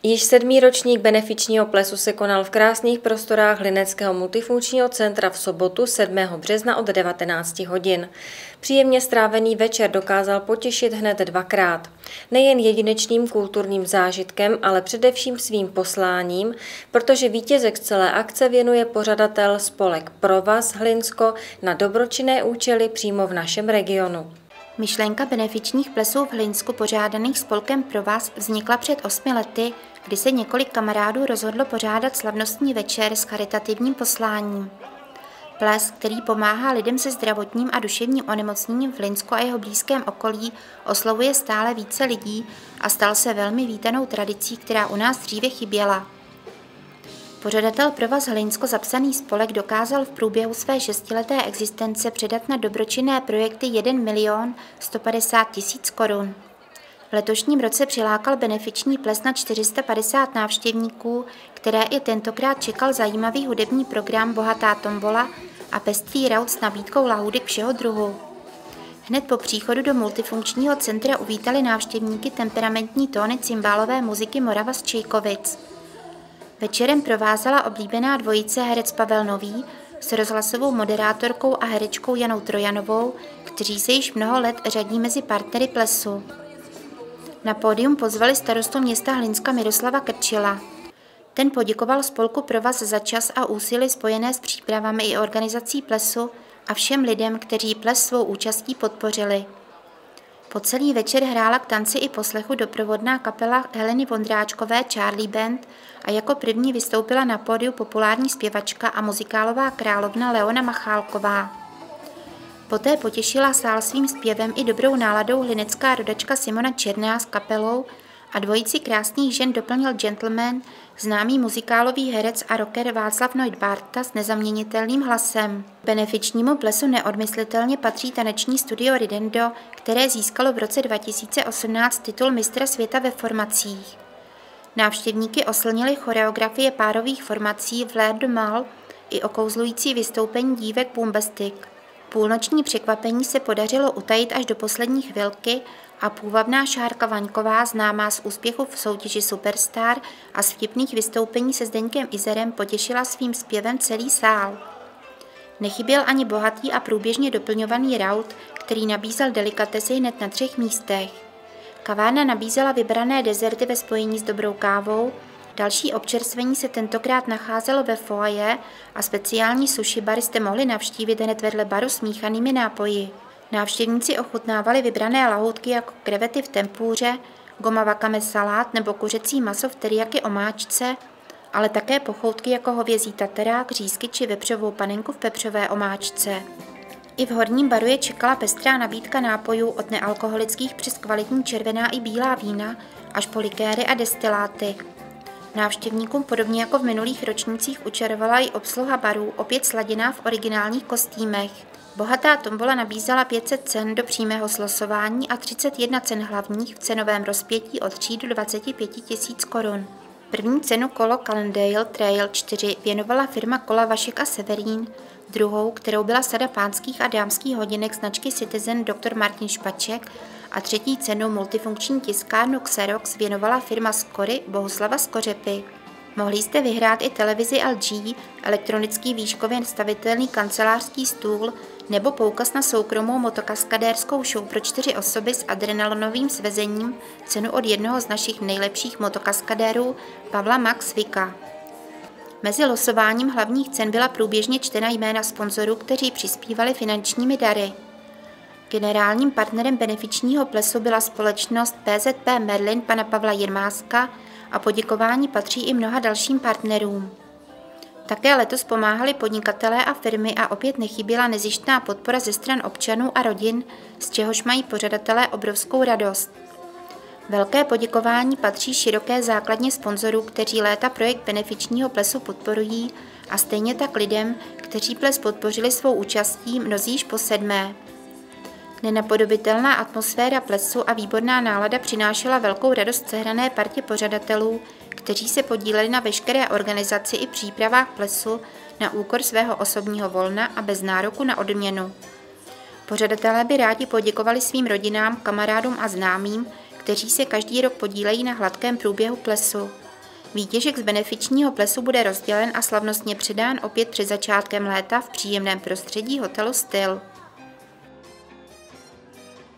Již 7. ročník benefičního plesu se konal v krásných prostorách Hlineckého multifunkčního centra v sobotu 7. března od 19 hodin. Příjemně strávený večer dokázal potěšit hned dvakrát. Nejen jedinečným kulturním zážitkem, ale především svým posláním, protože vítězek celé akce věnuje pořadatel spolek Provaz Hlinsko na dobročinné účely přímo v našem regionu. Myšlenka benefičních plesů v Hlinsku pořádaných spolkem Provaz vznikla před 8 lety, kdy se několik kamarádů rozhodlo pořádat slavnostní večer s charitativním posláním. Ples, který pomáhá lidem se zdravotním a duševním onemocněním v Hlinsku a jeho blízkém okolí, oslovuje stále více lidí a stal se velmi vítanou tradicí, která u nás dříve chyběla. Pořadatel Provaz Hlinsko zapsaný spolek dokázal v průběhu své 6leté existence předat na dobročinné projekty 1 150 000 korun. V letošním roce přilákal benefiční ples na 450 návštěvníků, které i tentokrát čekal zajímavý hudební program Bohatá tombola a pestrý raut s nabídkou lahůdek všeho druhu. Hned po příchodu do multifunkčního centra uvítali návštěvníky temperamentní tóny cymbálové muziky Morava z Čejkovic. Večerem provázela oblíbená dvojice herec Pavel Nový s rozhlasovou moderátorkou a herečkou Janou Trojanovou, kteří se již mnoho let řadí mezi partnery plesu. Na pódium pozvali starostu města Hlinska Miroslava Krčila. Ten poděkoval spolku Provaz za čas a úsilí spojené s přípravami i organizací plesu a všem lidem, kteří ples svou účastí podpořili. Po celý večer hrála k tanci i poslechu doprovodná kapela Heleny Vondráčkové Charlie Band a jako první vystoupila na pódiu populární zpěvačka a muzikálová královna Leona Machálková. Poté potěšila sál svým zpěvem i dobrou náladou hlinecká rodačka Simona Černá s kapelou a dvojici krásných žen doplnil gentleman, známý muzikálový herec a rocker Václav Neudbarta s nezaměnitelným hlasem. Benefičnímu plesu neodmyslitelně patří taneční studio Ridendo, které získalo v roce 2018 titul mistra světa ve formacích. Návštěvníky oslnily choreografie párových formací Vlair de Mal i okouzlující vystoupení dívek Boombastic. Půlnoční překvapení se podařilo utajit až do poslední chvilky a půvabná Šárka Vaňková, známá z úspěchu v soutěži Superstar a z vtipných vystoupení se Zdeňkem Izerem, potěšila svým zpěvem celý sál. Nechyběl ani bohatý a průběžně doplňovaný raut, který nabízel delikatesy hned na 3 místech. Kavárna nabízela vybrané dezerty ve spojení s dobrou kávou, další občerstvení se tentokrát nacházelo ve foyer a speciální sushi bar jste mohli navštívit hned vedle baru s míchanými nápoji. Návštěvníci ochutnávali vybrané lahůdky jako krevety v tempúře, goma wakame salát nebo kuřecí maso v teriyaki omáčce, ale také pochoutky jako hovězí taterák, řízky či vepřovou panenku v pepřové omáčce. I v horním baru je čekala pestrá nabídka nápojů od nealkoholických přes kvalitní červená i bílá vína až po likéry a destiláty. Návštěvníkům podobně jako v minulých ročnících učarovala i obsluha barů, opět sladěná v originálních kostýmech. Bohatá tombola nabízela 500 cen do přímého slosování a 31 cen hlavních v cenovém rozpětí od 3 do 25 000 korun. První cenu kolo Cannondale Trail 4 věnovala firma Kola Vašek a Severín, druhou, kterou byla sada pánských a dámských hodinek značky Citizen Dr. Martin Špaček a třetí cenu multifunkční tiskárnu Xerox věnovala firma Skory Bohuslava Skořepy. Mohli jste vyhrát i televizi LG, elektronický výškově stavitelný kancelářský stůl nebo poukaz na soukromou motokaskadérskou show pro 4 osoby s adrenalinovým svezením, cenu od jednoho z našich nejlepších motokaskadérů Pavla Max Vika. Mezi losováním hlavních cen byla průběžně čtena jména sponzorů, kteří přispívali finančními dary. Generálním partnerem benefičního plesu byla společnost PZP Merlin pana Pavla Jirmáska a poděkování patří i mnoha dalším partnerům. Také letos pomáhali podnikatelé a firmy a opět nechyběla nezištná podpora ze stran občanů a rodin, z čehož mají pořadatelé obrovskou radost. Velké poděkování patří široké základně sponzorů, kteří léta projekt benefičního plesu podporují, a stejně tak lidem, kteří ples podpořili svou účastí, mnozí již po 7. Nenapodobitelná atmosféra plesu a výborná nálada přinášela velkou radost sehrané partě pořadatelů, kteří se podíleli na veškeré organizaci i přípravách plesu na úkor svého osobního volna a bez nároku na odměnu. Pořadatelé by rádi poděkovali svým rodinám, kamarádům a známým, kteří se každý rok podílejí na hladkém průběhu plesu. Výtěžek z benefičního plesu bude rozdělen a slavnostně předán opět před začátkem léta v příjemném prostředí hotelu Styl.